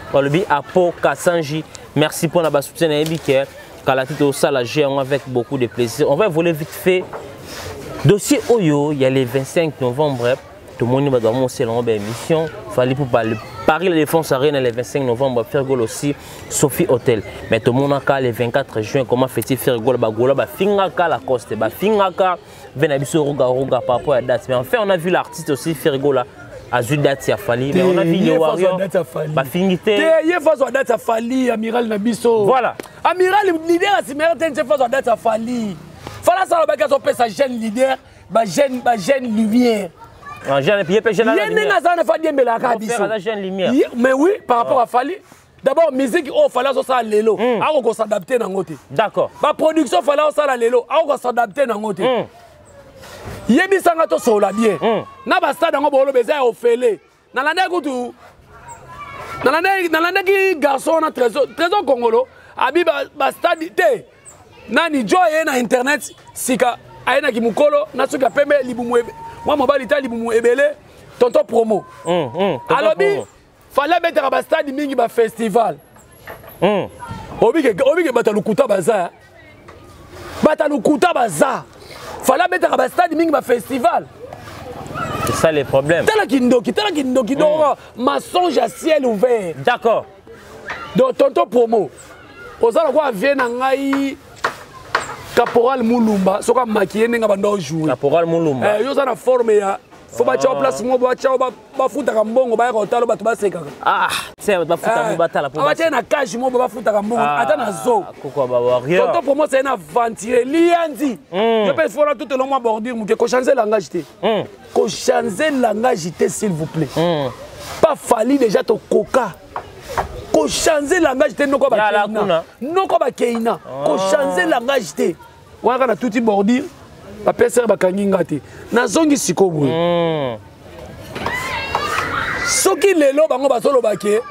Olobi Apo Kassanji. Merci pour notre soutien à Ebiker. Kalati au salle avec beaucoup de plaisir. On va voler vite fait. Dossier Oyo, il y a le 25 novembre. Tout le monde va dormir aussi dans l'émission. Il fallait pour parler. Paris La Défense Arena le 25 novembre, faire goal aussi Sophie Hotel. Mais tout le monde a le 24 juin, comment fait-il faire goal? Fingaka la coste, Fingaka Venabiso Roga par rapport à la date. Mais enfin, on a vu l'artiste aussi faire goal à Zudat Yafali. Mais on a vu les Warriors. Fingité. Il y a une date à Fali, Amiral Nabiso. Voilà. Amiral, leader, c'est meilleur une date à Fali. Fala ça, on peut sa jeune leader, jeune lumière. Mais oui, par rapport à Fali, d'abord, musique, il fallait ça Lelo. On va s'adapter dans l'autre. D'accord. La production, il fallait ça Lelo. On va s'adapter dans l'autre. Il y a des gens qui sont là bien. Na basta dans le besoin au félé. Dans l'année qui garçon na trésor congolo, abi basta te. Nani joye na internet sika aina kimukolo na suka pembe libumu. Moi mobile ita libumu ebele tonton promo. Alobi fallait mettre à bastade mingi ba festival. Obi ke batalukuta baza. Batalukuta baza. Fallait mettre à bastade mingi ba festival. C'est ça les problèmes. Tala kindoki donc mensonge à ciel ouvert. D'accord. Donc tonton promo. Ozala kwa vient na ngai Caporal Mulumba, soka maquillé n'enga bando jouer. Caporal Mulumba. Yo ça na forme ya. Faut ba tcha place mo ba tcha ba futa ka mbongo ba ko talo ba to ba seka. Ah, c'est ba futa mo ba tala pour. Ba tcha na cash mo ba futa ka mbongo ata na zo. Koko ba warrior. Tonton pour moi c'est une aventure liandi. Je peux faire tout le long bordure que ko changer langage té. Ko changer langage té s'il vous plaît. Pas fallu déjà to coca. Ko changer langage té noko ba keina. Noko ba keina. Ko changer langage té. Waka na tuti bordure. Ba pesa ba kanginga té. Na zongi sikobu. Soki lelo bango ba solo ba ke.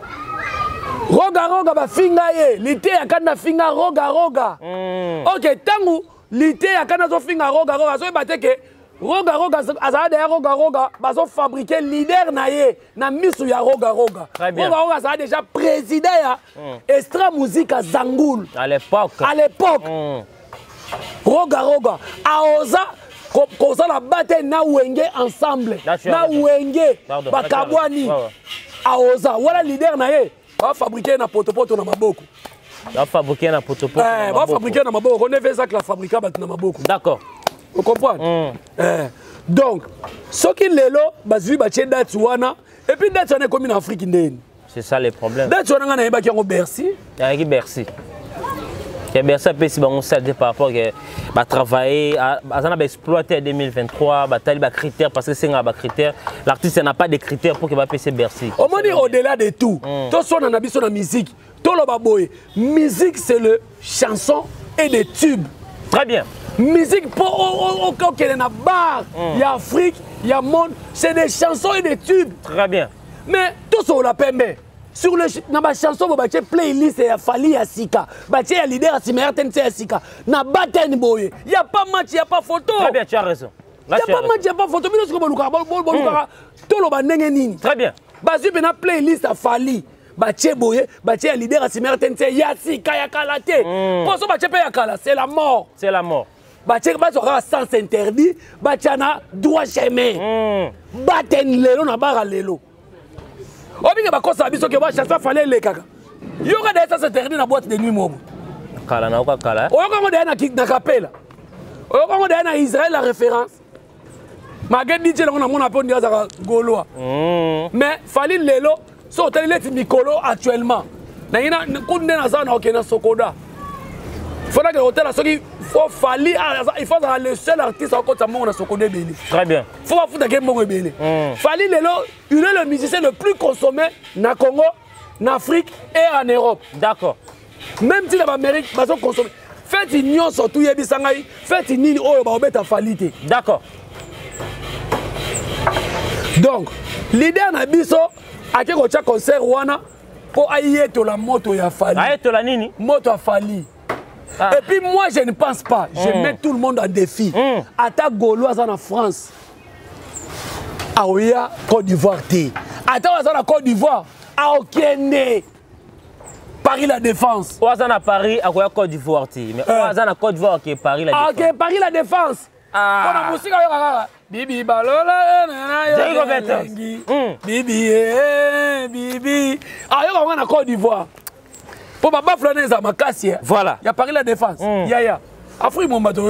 Roga ba finga ye. Lité akana finga roga. OK, tangu lité akana zo finga roga. So bateke roga azala derrière roga bazo fabriquer leader na ye na misu ya roga. Roga azala déjà président ya Extra Musique à Zangoul à l'époque. Roga aoza koza la bataille na wenge ensemble na wenge bakabwani aoza wala leader na ye ba fabriquer na potopoto na maboko. Ba fabriquer na potopoto na maboko. Ba fabriquer na maboko. On fait ça que la fabriquer na maboko. D'accord. Vous comprenez? Donc, ce qui est là, c'est date wana et puis date wana comme en Afrique indienne. C'est ça les problèmes. Date wana na yeba ki en Bercy. Avec Bercy. Que Bercy peut si on s'aide par rapport que ba travailler azana ba exploiter en 2023, ba tali ba critères parce que c'est un ba critères. L'artiste n'a pas de critères pour que ba PC Bercy. Au moins au-delà de tout. Tout son na biso na musique. Tout le baboy. Musique c'est le chanson et des tubes. Très bien. Musique pour au na bar, il y a Afrique, il y a monde, c'est des chansons et des tubes. Très bien. Mais tout ça on l'a permis. Sur le na ba chanson ba playlist ya Fali ya Sika. Ba ya leader ya Simerten ya Sika. Na baten boye. Il y a pas match, il y a pas photo. Très bien, tu as raison. Il y a pas match, il y a pas photo. Bino ko boluka tout le ba ndenge nini. Très bien. Ba zu na playlist ya Fali. Bache boye, bache leader à Simerten ya Sika ya kalate. Pour ça bache pe ya kala, c'est la mort. C'est la mort. Bache aura sens interdit, bache na droit chemin. Baten lelo na bara lelo. Obinga bakosa biso ke ba chanson fallait le kaka. Yoka da sens interdit na boîte de nuit mobo. Kala na oka kala. Oyoka ngo da na kapela. Oyoka ngo da na Israël la référence. Magen DJ longo na mona pondi azaka goloa. Mais fallait lelo so tali leti mikolo actuellement. Na ina kunde na za na okena sokoda. Faudra que l'hôtel a ce qu'il faut Fali, il faut le seul artiste à côté de mon Sokodé Béli. Très bien. Il faut foutre que mon Béli. Fali il est le musicien le plus consommé na Congo, en Afrique et en Europe. D'accord. Même si l'Amérique va consommer. Faites une union surtout yebi sangai, faites une ligne oyo ba obeta Fali. D'accord. Donc, leader na biso akeko cha concert wana pour ayeto la moto ya Fali. Ayeto la nini? Moto ya Fali. Et puis moi je ne pense pas, je mets tout le monde en défi. Attaque Gauloise en France. Aouya, Côte d'Ivoire. Attaque en Côte d'Ivoire. aokende Paris la Défense. Oazan à Paris, à quoi Côte d'Ivoire, mais Oazan à Côte d'Ivoire qui est Paris la Défense. Ok, Paris la Défense. Ah. On a musique à Bibi Balola, Bibi, Bibi. Ah, il y a Côte d'Ivoire. Pour ma baffe, il y a Makassi. Voilà. Il y a Paris la Défense. Ya. Afrique, mon bateau,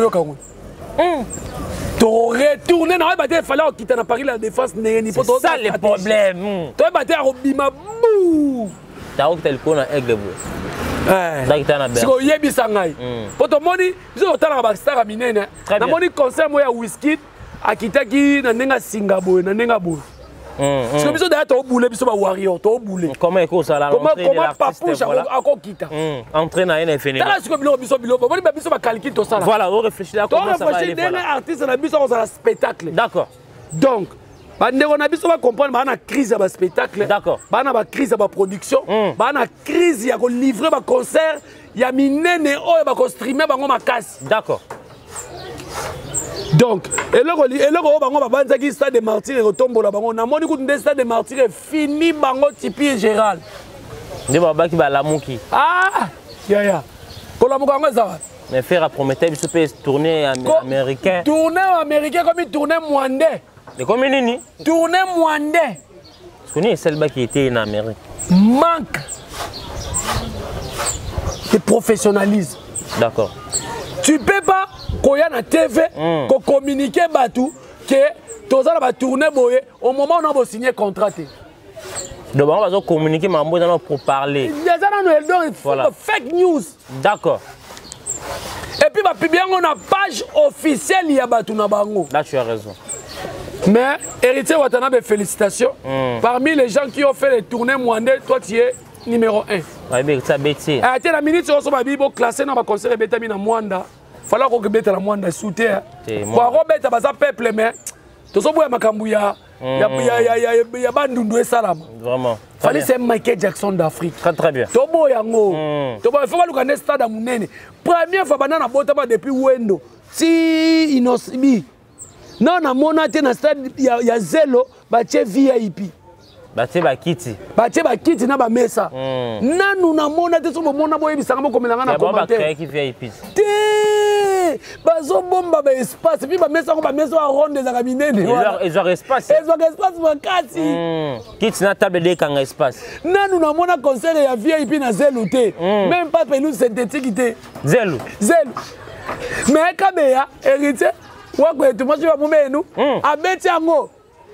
tu retourné, il fallait quitter Paris la Défense. C'est ça le problème. Tu vas battre Bima Bou. Tu as tel qu'on a aigle. Si vous avez dit ça, pour ton moni, vous avez dit star minene. Na moni concert moi whisky akitaki na nenga Singapour na nenga boule. Parce que biso d'ailleurs to boule biso ba warrior to boule. Comment est ça là? Comment papouche ako kita. Entrer na une phénomène. Là ce que biso moni ba biso ba calcul to ça là. Voilà, on réfléchit là comment ça va aller. Dernier artiste na biso on a spectacle. D'accord. Donc on a besoin de comprendre la crise de spectacle, la crise de production, la crise de livrer un concert, il y a minene ou streamer ma casse. D'accord. Donc, et là qui stade de martyrs et retombe là on a moni que stade de martyrs fini bango Tipi Gérald. De baba qui va la mouki. Ah, ya. Pour la mouka ça. Mais faire à Prométhée, il peut tourner américain. Tourner américain comme il tournait Mwandais. Mais comme il tourner Mwandais. Parce qu'on est celle qui était en Amérique. Manque de professionnalisme. D'accord. Tu peux pas, quand il y a la TV, communiquer batou que tu as tourner au moment où on a signé contrat. Donc on va communiquer pour parler. Voilà. Fake news. D'accord. Et puis on a page officielle il y a batou na bango. Là tu as raison. Mais Héritier Watanabe, félicitations. Parmi les gens qui ont fait les tournées Mwandais, toi tu es numéro 1. Oui, ça bêtise. La minute sur le Bible classé dans le concert de Mwanda. Il fallait qu'on mette la Mwanda soutien. Pour remettre à peuple, mais tout ça pour Makambouya. Il y a Bandundu et Salam. Vraiment. Il fallait c'est Michael Jackson d'Afrique. Très bien. Tobo Yango. Tobo, il faut que le stade à Mounene. Première fois, banana botama depuis Wendo. Si Inosbi. Non, na monate na stade ya zelo batie VIP. Batie ba kiti. Batie ba kiti na ba mesa. Nanu na monate so mona boye bisanga mo komelanga na commentaire. Ba ki VIP. Té bazo bomba ba espace puis ba mesa ko ba mesa ronde za kaminene. Ils ont espace. Ils ont espace makati. Kiti na table de kanga espace. Nanu na mona concert ya VIP na zelo té. Même pas pelouse synthétique té. Zelo. Zelo. Mais Kabeya héritier tu m'as dit à abeti yango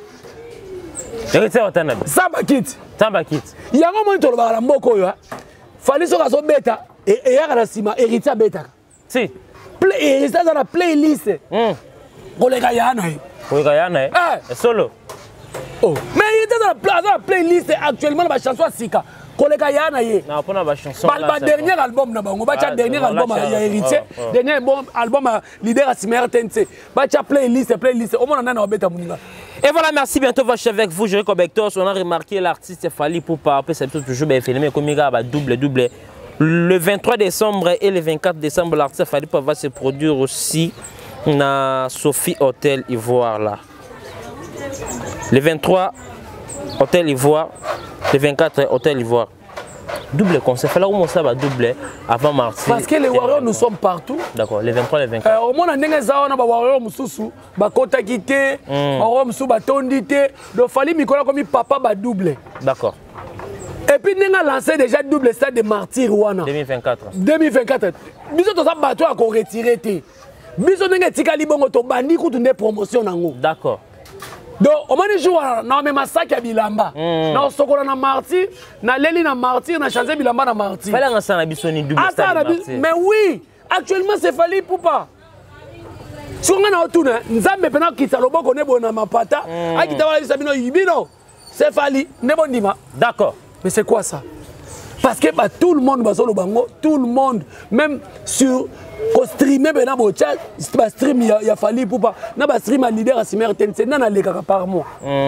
héritier Watanabe samba kit yango moni tolobaka na mboka oyo fali soki azobeta eyaka na nsima héritier abetaka si héritier aza na playlist koleka ya na ye solo mais héritier aza na playlist actuellement na bachanson ya sika koleka ya na ye ba dernier album na bango bacha dernier album ya héritier dernier album leader à Simer TNC bacha playlist au moins on a obeta muninga. Et voilà, merci, bientôt va avec vous, Jérôme Cobectos. On a remarqué l'artiste Fally Ipupa, après c'est toujours bien filmé comme il va double. Le 23 décembre et le 24 décembre, l'artiste Fally Ipupa va se produire aussi dans Sophie Hotel Ivoire là. Le 23 Hôtel Ivoire, le 24 Hôtel Ivoire. Double concert, il fallait au moins ça va doubler avant mars. Parce que les Warriors nous sommes partout. D'accord, les 23 et les 24. Au moins, on a des Warriors Moussou, Bakota Kité, Warriors Moussou Batondité. Donc, il fallait que comme papa va doubler. D'accord. Et puis, on a lancé déjà double stade de Martyr Rwanda. 2024. 2024. Nous avons battu à retirer. Nous avons bandi une promotion. D'accord. Donc, au moins, jour, on a même massacre à Bilamba. On a sokola na Martyr, na Leli na Martyr, na Chanzé Bilamba na Martyr. Fallait un sang à Bissoni double stade de Martyr. Mais oui, actuellement, c'est Fally Ipupa. Si on a tout, nous avons maintenant quitté le bon connaît bon mapata, a quitté la Sabino Yibino, c'est Fally, ne bon dima. D'accord. Mais c'est quoi ça? Parce que bah, tout le monde va sur le bango, tout le monde, même sur le streamer, bah, stream, il y a Fally Ipupa, na ba stream à leader à Simer TNC, na les kaka par mois.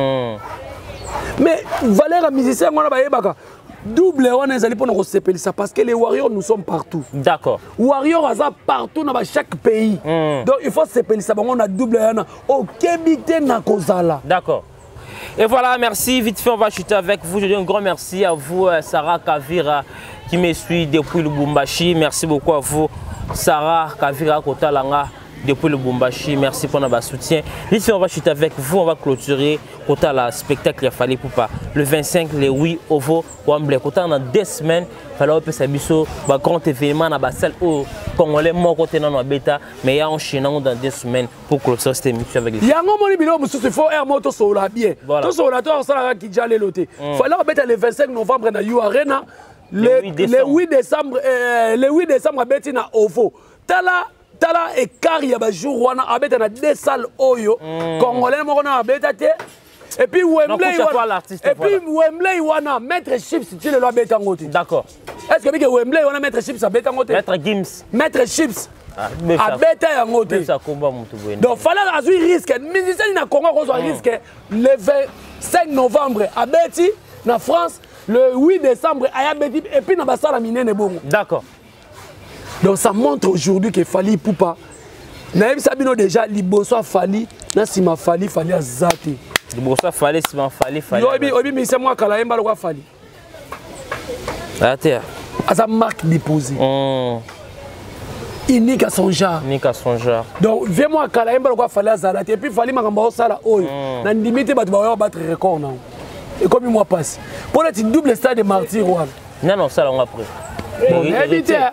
Mais valeur musicien, on a ba yebaka. Double on est allé pour nous séparer ça parce que les Warriors nous sommes partout. D'accord. Warriors sont partout dans chaque pays. Donc il faut séparer ça. On a double on a au Kébité na Kozala. D'accord. Et voilà, merci. Vite fait, on va chuter avec vous. Je dis un grand merci à vous, Sarah Kavira, qui me suit depuis le Lubumbashi. Merci beaucoup à vous, Sarah Kavira Kotalanga, depuis le Lubumbashi. Merci pour notre soutien. Vite fait, on va chuter avec vous. On va clôturer le spectacle Fali Poupa. Le 25, le 8, Ovo, Wembley. Dans 2 semaines, il fallait que ça un grand événement dans la salle au Congolais, mort côté dans la bêta, mais il y a un chaînon dans 2 semaines pour clôturer cette émission avec les. Il y a un moment où il faut air moto sur la bien. Tout sur la tour, ça qui déjà les lotés. Il fallait mettre le 25 novembre dans You Arena, le 8 décembre, à Bettina Ovo. Tala et Kari ya jour wana abeta na 2 salles oyo Congolais mo na abeta te. Et puis Wembley wana Maître Chips tu le dois beta ngoti. D'accord. Est-ce que Wembley wana Maître Chips abeta ngoti? Maître Chips abeta ya ngoti. Donc fallait azui risque musicien na Congo ko risque le 25 novembre à Beti na France, le 8 décembre à Beti et puis na basala minene bongo. D'accord. Donc ça montre aujourd'hui que Fali Poupa, Naïm Sabino déjà, Liboso Fali, Nassima Fali, Fali à Zati. Liboso Fali, Sima Fali, Fali. Obi, mais c'est moi qui ai dit Fali. Attends. À sa marque déposée. Unique à son genre. Unique à son genre. Donc, viens-moi à Kalaïmba, Fali à Zati. Et puis Fali m'a dit ça là, n'a limité, tu vas battre record. Et comme moi passe. Pour être double stade de martyr. Non, non, ça on va après.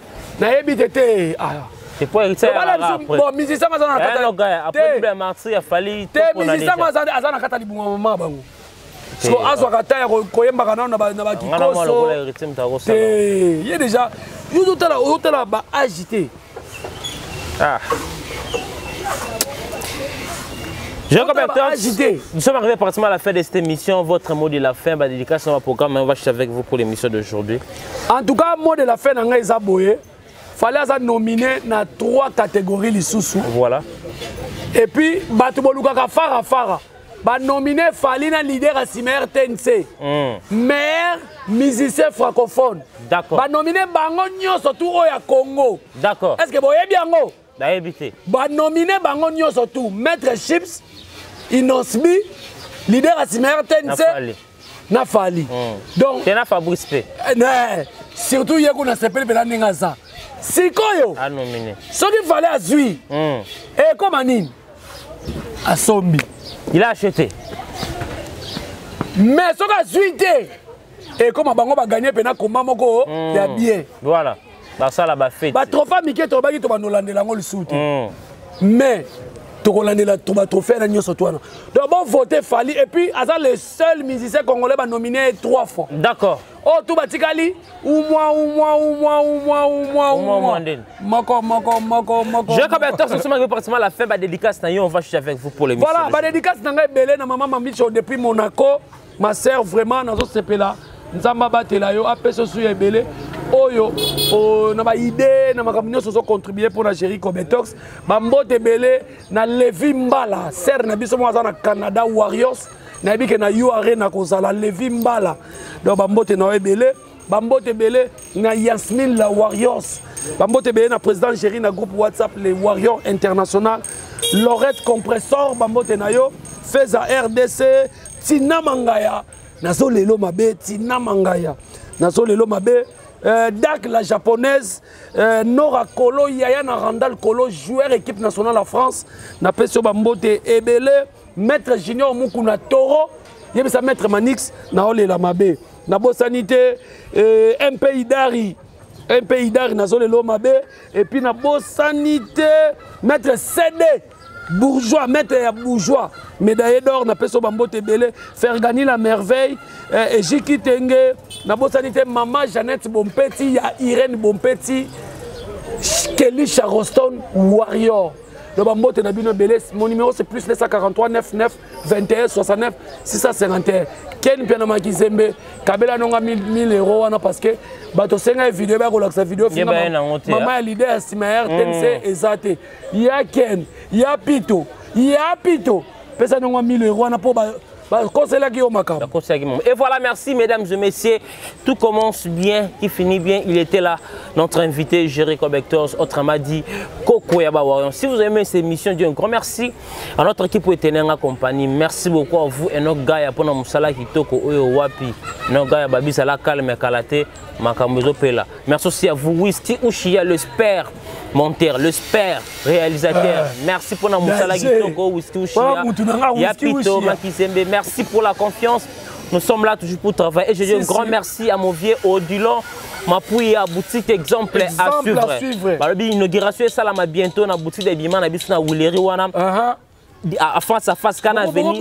C'est pas hérité après. Bon, musicien ma zana kata. Non gars, après le martyr il fallait te musicien ma zana kata li bunga mama bango. So azwa kata ya koyemba kana na ba kikoso. Il y a déjà yo tala ba agité. Ah. Nous sommes arrivés pratiquement à la fin de cette émission. Votre mot de la fin, dédicace à programme, on va chuter avec vous pour l'émission d'aujourd'hui. En tout cas, mot de la fin, il fallait nominer dans 3 catégories les sous. Voilà. Et puis, Batouboulukaka Fara. Nominé Falina leader à Simer TNC. Meilleur musicien francophone. D'accord. Nominé Bango surtout au Congo. D'accord. Est-ce que vous avez bien go? Évité. Nominé Bango surtout Maître Chips, Inosbi, leader à Simer TNC. Nafali. Donc. C'est na Fabrice P. Surtout il y a qu'on a s'appelé Belandingaza. Sikoyo. A nominé. Ce qu'il fallait à Zui. Et comme Anine. À Sombi. Il a acheté. Mais ce qu'il a Zui. Et comme Bango va gagner pendant combat moko, il y a bien. Voilà. Ça là bas fait. Ba trophée Mickey to bagi to ba Nolande la ngol souti. Mais to Nolande la to ba trophée na nyoso to na. Donc bon voter Fali et puis asa le seul musicien congolais ba nominé 3 fois. D'accord. Oh tout batikali ou moi. Moko. Je capte ce moment pratiquement la fin ba dédicace na yo on va chuter avec vous pour l'émission. Voilà, ba dédicace na ngai belé na maman Mamicho depuis Monaco, ma sœur vraiment nazo sepela. Nzamba batela yo apeso su ebele oyo na ba idée na makambo nyonso zo contribuer pour la chérie Cobetox ba mbote ebele na Levi Mbala sœur na biso mwa na Canada Warriors na bike na You Arena kozala Levi Mbala donc ba mbote na ebele ba mbote ebele na Yasmine la Warriors ba mbote ebele na président chérie na groupe WhatsApp les Warriors International Lorette Compressor ba mbote na yo Feza RDC Tina Mangaya Nazo lelo mabe Tina Mangaya Nazo lelo mabe Dak la japonaise Nora Kolo Yaya na Randall Kolo joueur équipe nationale en France na peso bambote ebele Maître Junior Mukuna Toro yebisa Maître Manix na olela mabe na bosanité MP Idari nazo lelo mabe et puis na bosanité Maître CD bourgeois, maître et bourgeois, médaillé d'or, na peso bambote belé, faire gagner la merveille, et Jiki Tenge, na bosanité maman Jeannette Bompeti, ya Irène Bompeti, Kelly Charoston, Warrior. Le bambote na bino belé, mon numéro c'est plus 943 99 21 69 651. Ken Pianama Kizembe, Kabela nonga 1000 euros, parce que bato senga vidéo, ba relaxa vidéo, maman est leader, Simaer, TNC, Ezate. Ya Ken, ya Pito, pesa nonga 1000 euros, Et voilà, merci mesdames et messieurs. Tout commence bien, qui finit bien. Il était là, notre invité, Jericho Bectors, autrement dit, Coco Yabawarion. Si vous avez aimé cette émission, un grand merci à notre équipe pour être en compagnie. Merci beaucoup à vous et nos gars pour nous Moussala Kitoko Oyo Wapi. Nos gars Babi Sala Kalme Kalate Makamozo Pela. Merci aussi à vous, Whisky Ushia, le spare monteur, le spare réalisateur. Merci pour nous Moussala Kitoko, Whisky Ushia. Yapito Makizembe. Merci pour la confiance. Nous sommes là toujours pour travailler. Et je dis un grand merci à mon vieux Odilon. Ma pouille à boutique exemple à suivre. L'inauguration est ça là bientôt dans la boutique de Bima na biso na Wuleri wana. À face à face quand on venu.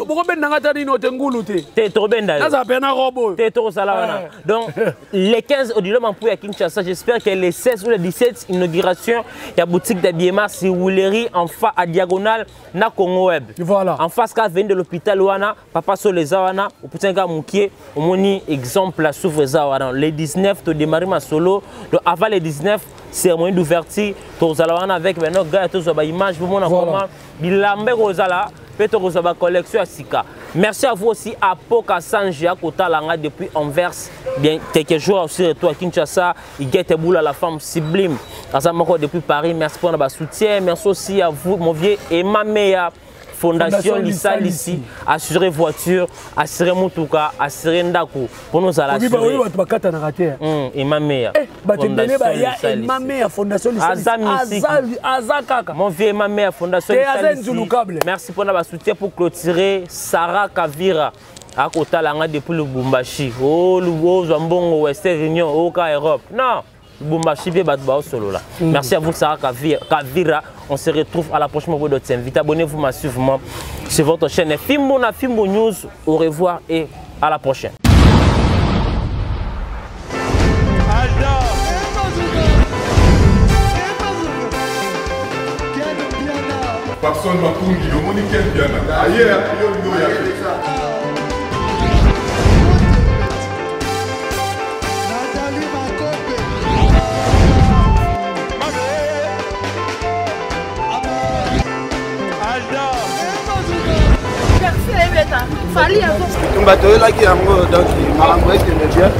Donc les 15 Odilon ma pouille à Kinshasa. J'espère que les 16 ou les 17 inauguration il y a boutique de Bima c'est Wuleri en face à diagonale na Congo Web. Voilà. En face quand vient de l'hôpital wana papa sur les wana au putain ga mukie au moni exemple à suivre ça wana les 19 to démarrer ma solo donc avant les 19 cérémonie d'ouverture to zalawana avec nos gars to zo ba image pour mon comment bilambe kozala peto kozaba collection asika. Merci à vous aussi à Poka Sanji à Kota Langa depuis Anvers bien quelques jours aussi retour à Kinshasa il guette boule à la femme sublime Azamako depuis Paris. Merci pour notre soutien. Merci aussi à vous mon vieux et ma meilleure Fondation Lissa Lissi, assurer voiture, assurer Moutouka, assurer Ndako, pour nous à l'assurer. Et ma mère. Fondation Lissa Lissi. Mon vieux ma mère, Fondation Lissa Lissi. Merci pour notre soutien pour clôturer Sarah Kavira. À Kota Langa depuis le Bumbashi. Oh, le Zambongo, Western Union, Oka Europe. Non. Merci à vous, Sarah Kavira. On se retrouve à la prochaine fois d'autres invités. Abonnez-vous massivement sur votre chaîne Fimbo News. Au revoir et à la prochaine. Personne m'a conduit, le monde est bien. Ailleurs, Fali avant. On va te là qui a donc malambre qui me dit.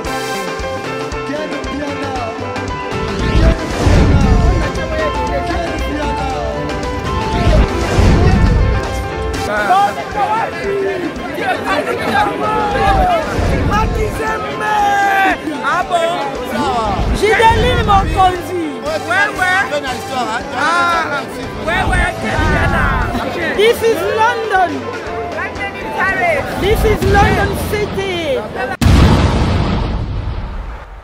Ah bon? J'ai des lignes mon conduit. Ouais. Ah, ouais. This is London. This is London City.